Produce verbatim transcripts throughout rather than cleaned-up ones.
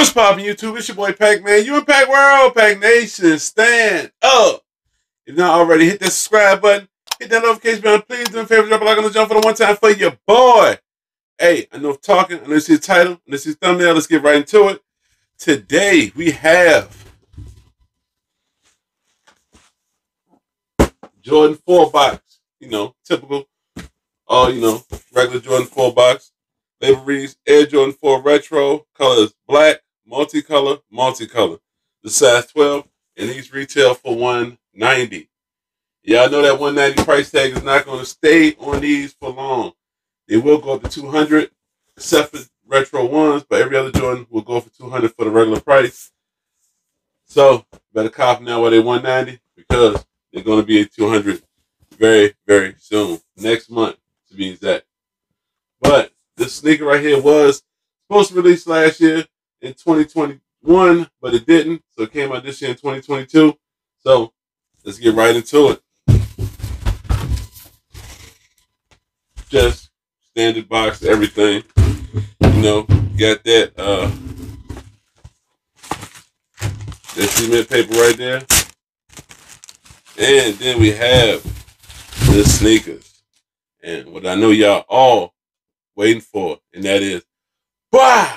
What's poppin' YouTube? It's your boy Pac-Man. You in Pac World, Pac Nation. Stand up. If not already, hit that subscribe button. Hit that notification bell. Please do me a favor, drop a like on the jump for the one time for your boy. Hey, I know talking. I know you see the title. I know you see the thumbnail. Let's get right into it. Today we have Jordan four box. You know, typical. Oh, you know, regular Jordan four box. Label reads Air Jordan four Retro. Colors black, multicolor, multicolor. The size twelve, and these retail for one ninety. Yeah, I know that one ninety price tag is not going to stay on these for long. They will go up to two hundred, except for retro ones, but every other Jordan will go for two hundred for the regular price. So better cop now while they're one ninety because they're going to be at two hundred very, very soon. Next month, to be exact. But this sneaker right here was supposed to release last year in twenty twenty-one, but it didn't. So it came out this year in twenty twenty-two. So let's get right into it. Just standard box, everything. You know, got that uh that cement paper right there. And then we have the sneakers. And what I know y'all all waiting for, and that is bah!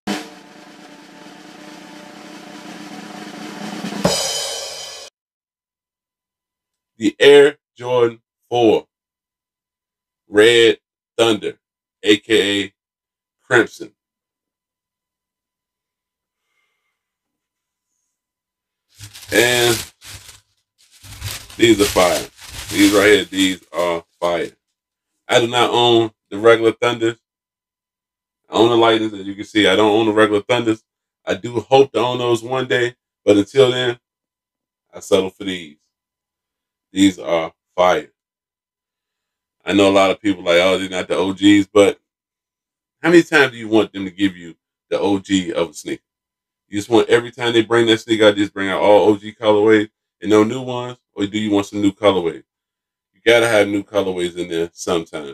The Air Jordan four Red Thunder, aka Crimson. And these are fire. These right here, these are fire. I do not own the regular Thunders. I own the Lightnings, as you can see. I don't own the regular Thunders. I do hope to own those one day, but until then, I settle for these. These are fire. I know a lot of people like, oh, they're not the O Gs, but how many times do you want them to give you the O G of a sneaker? You just want every time they bring that sneaker out, just bring out all O G colorways and no new ones, or do you want some new colorways? You gotta have new colorways in there sometime.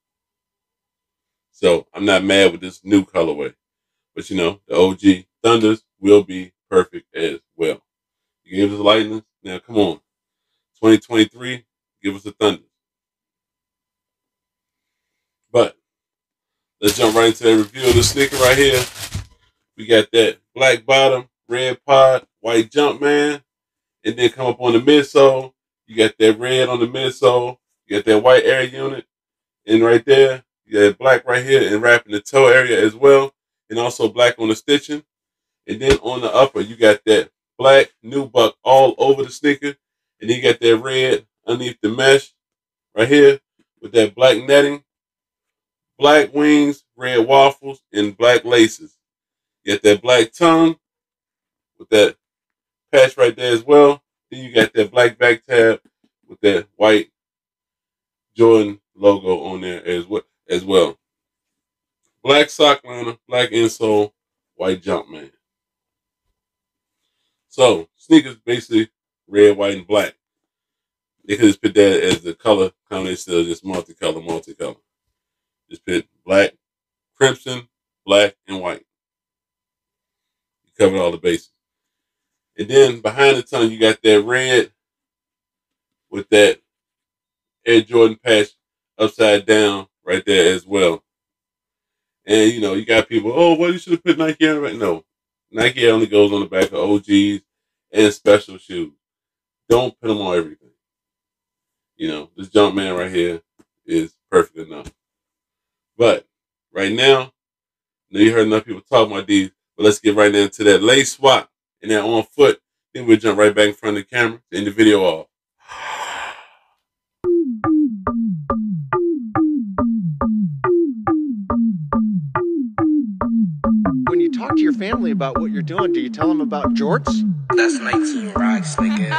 So I'm not mad with this new colorway, but you know the O G Thunders will be perfect as well. You give us a Lightning, now come on, twenty twenty-three, give us a Thunder. But let's jump right into the review of the sneaker right here. We got that black bottom, red pod, white Jumpman, and then come up on the midsole. You got that red on the midsole. You got that white air unit, and right there, you got black right here and wrapping the toe area as well, and also black on the stitching. And then on the upper, you got that black nubuck all over the sneaker, and then you got that red underneath the mesh right here with that black netting. Black wings, red waffles, and black laces. You got that black tongue with that patch right there as well. Then you got that black back tab with that white Jordan logo on there as well. As well. Black sock liner, black insole, white Jumpman. So sneakers basically red, white, and black. They could just put that as the color combination of just multicolor, multicolor. Just put black, crimson, black, and white. You covered all the bases. And then behind the tongue, you got that red with that Air Jordan patch upside down right there as well. And, you know, you got people, oh, well, you should have put Nike on right. No. Nike only goes on the back of O Gs and special shoes. Don't put them on everything. You know, this Jumpman right here is perfect enough. But right now, I know you heard enough people talking about these, but let's get right into that lace swap and that on foot. Then we'll jump right back in front of the camera to end the video off. When you talk to your family about what you're doing, do you tell them about jorts? That's nineteen rocks, nigga.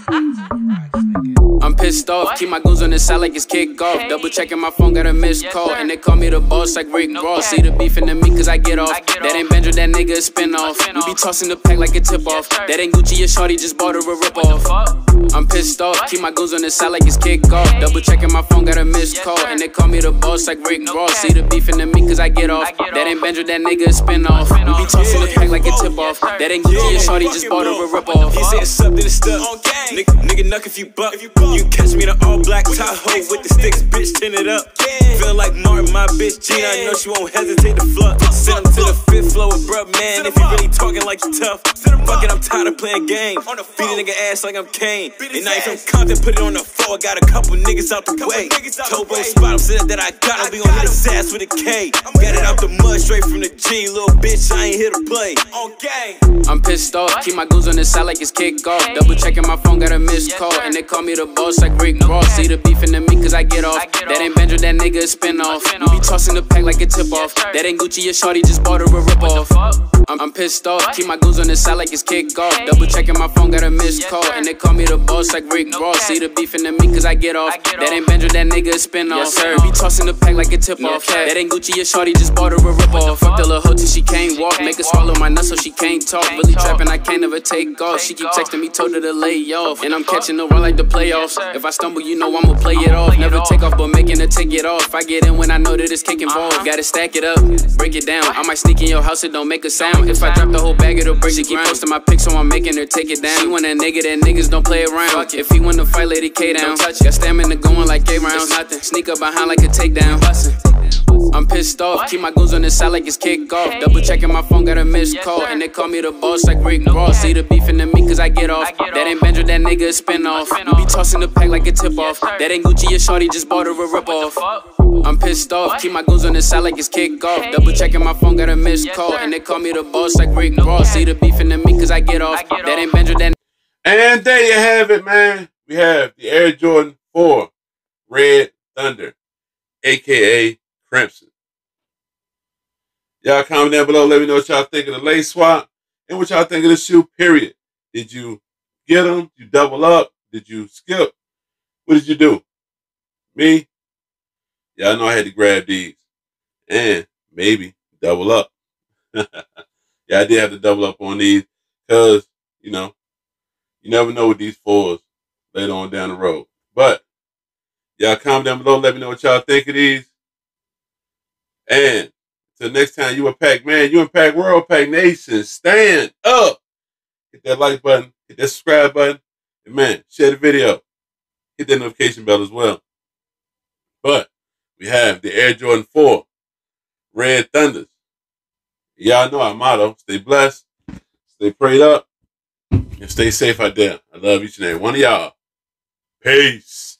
I'm pissed off, keep my goons on the side like it's kick off. Double checking my phone, got a missed call. And they call me the boss like Rick Ross. See the beef in the meat cause I get off. That ain't Benja, that nigga a spin off. We be tossing the pack like a tip off. That ain't Gucci or Shorty, just bought her a rip off. I'm pissed pissed off, keep my goons on the side like it's kickoff. Double checking my phone, got a missed call. And they call me the boss like Rick Ross. See the beef in the meat cause I get off. That ain't Benja, that nigga a spin off. We be tossing the pack like a tip off. That ain't Gucci, a shorty just bought her a rip off. He said it's up, then it's stuck. Nigga, nigga nuck if you buck. You catch me in an all black Tahoe with the sticks, bitch, tin it up. Feel like Martin, my bitch Gina, I know she won't hesitate to fuck. Send him to the fifth floor with bruh, man, if you really talking like you tough. Fuck it, I'm tired of playing games. Beat a nigga ass like I'm Kane. And now you from Compton, put it on the floor, got a couple niggas out the way. Told boy spot him, said that I got him, we gon' hit his ass with a K. Got it out the mud, straight from the G, little bitch, I ain't here to play. I'm pissed off, keep my goons on the side like it's kickoff. Double checking my phone, got a missed call. And they call me the boss like Rick Ross. See the beef in the meat cause I get off. That ain't Benja, that nigga a spin off. We be tossing the pack like a tip off. That ain't Gucci, a shorty just bought her a rip off. I'm, I'm pissed off, keep my goons on the side like it's kickoff. Double checking my phone, got a missed call. And they call me the boss like Rick Ross. See the beef in the meat cause I get off. That ain't Benja, that nigga a spin off. Sir, be tossing the pack like a tip off. That ain't Gucci, a shorty just bought her a rip off. Fuck the little hoe till she can't walk. Make her swallow my nuts so she can't talk. Really trapping, I can't ever take off. She keep texting me, told her to lay off. And I'm catching the run like the playoffs. If I stumble, you know I'ma play it off. Never take off, but making her take it off. I get in when I know that it's cake involved. Gotta stack it up, break it down. I might sneak in your house, it don't make a sound. If I drop the whole bag, it'll break. She keep posting my pics, so I'm making her take it down. She want that nigga, that niggas don't play around. If he wanna fight, Lady K down. Got stamina going like eight rounds. Sneak up behind like a takedown. I'm pissed off, keep my goons on the side like it's kickoff. Double checking my phone, got a missed call. And they call me the boss like Rick Ross. See the beef in the meat cause I get off. That ain't Benja, that nigga a spin off. We be tossing the pack like a tip off. That ain't Gucci, a shorty just bought her a rip off. I'm pissed off, keep my goons on the side like it's kickoff. Double checking my phone, got a missed call. And they call me the boss like Rick Ross. See the beef in the meat cause I get off. That ain't Benja, that. And there you have it, man. We have the Air Jordan four Red Thunder, aka Crimson. Y'all comment down below. Let me know what y'all think of the lace swap and what y'all think of the shoe, period. Did you get them? Did you double up? Did you skip? What did you do? Me? Y'all know I had to grab these and maybe double up. Yeah, I did have to double up on these because, you know, you never know with these fours later on down the road. But y'all comment down below. Let me know what y'all think of these. And till next time, you Pac Man, you Pac World, Pac Nation, stand up. Hit that like button, hit that subscribe button, and man, share the video. Hit that notification bell as well. But we have the Air Jordan four Red Thunders. Y'all know our motto: stay blessed, stay prayed up, and stay safe out there. I love each and every one of y'all. Peace.